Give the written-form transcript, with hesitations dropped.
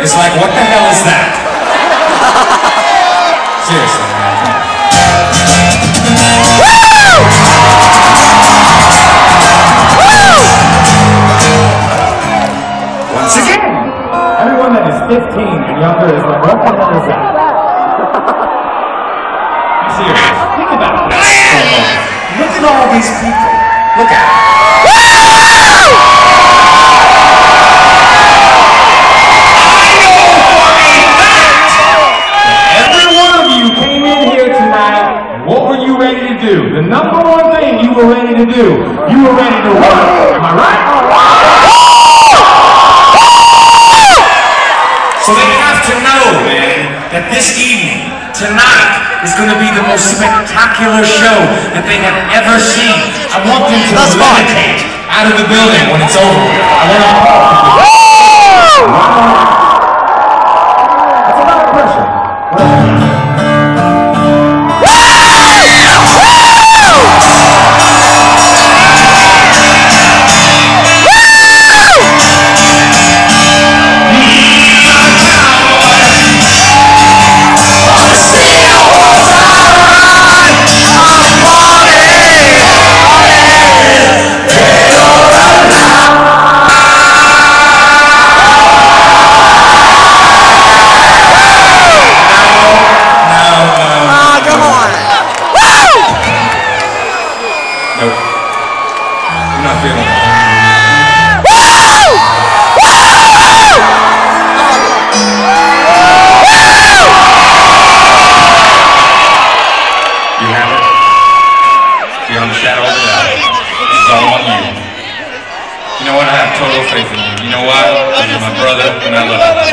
is like, what the hell is that? Seriously, man. Once again, everyone that is 15 and younger is like, what the hell is that? I'm serious. Think about it. Look at all these people. Look at it. The number one thing you were ready to do, you were ready to work. Am I right? So they have to know, man, that this evening, tonight, is going to be the most spectacular show that they have ever seen. I want them to levitate out of the building when it's over. I want to That's a lot of pressure. You know what? I have total faith in you. You know why? Because you're my brother and I love you.